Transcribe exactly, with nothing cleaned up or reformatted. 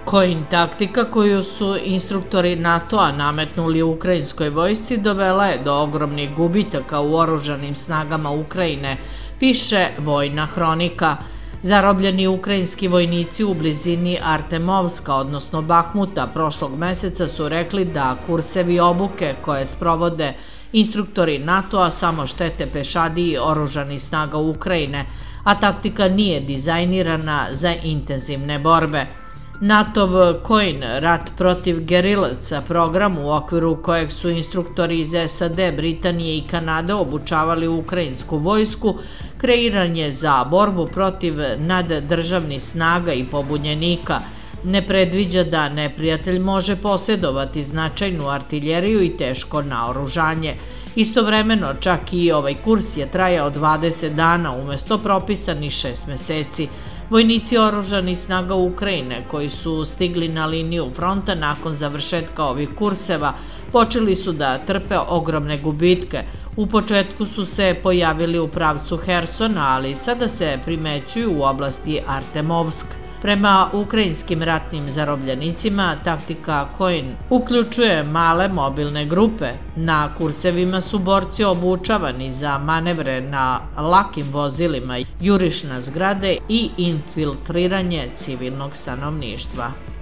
Coin taktika koju su instruktori NATO-a nametnuli ukrajinskoj vojsci dovela je do ogromnih gubitaka u oružanim snagama Ukrajine, piše Vojna hronika. Zarobljeni ukrajinski vojnici u blizini Artemovska, odnosno Bahmuta, prošlog meseca su rekli da kursevi obuke koje sprovode instruktori NATO-a samo štete pešadiji oružanih snaga Ukrajine, a taktika nije dizajnirana za intenzivne borbe. NATO-v Coin, rat protiv gerilaca, program u okviru kojeg su instruktori iz S A D, Britanije i Kanade obučavali ukrajinsku vojsku, kreiran je za borbu protiv naddržavnih snaga i pobunjenika. Ne predviđa da neprijatelj može posjedovati značajnu artiljeriju i teško naoružanje. Istovremeno, čak i ovaj kurs je trajao dvadeset dana umesto propisanih šest meseci. Vojnici oružanih snaga Ukrajine koji su stigli na liniju fronta nakon završetka ovih kurseva počeli su da trpe ogromne gubitke. U početku su se pojavili u pravcu Hersona, ali sada se primećuju u oblasti Artemovsk. Prema ukrajinskim ratnim zarobljenicima, taktika Coin uključuje male mobilne grupe. Na kursevima su borci obučavani za manevre na lakim vozilima, juriš na zgrade i infiltriranje civilnog stanovništva.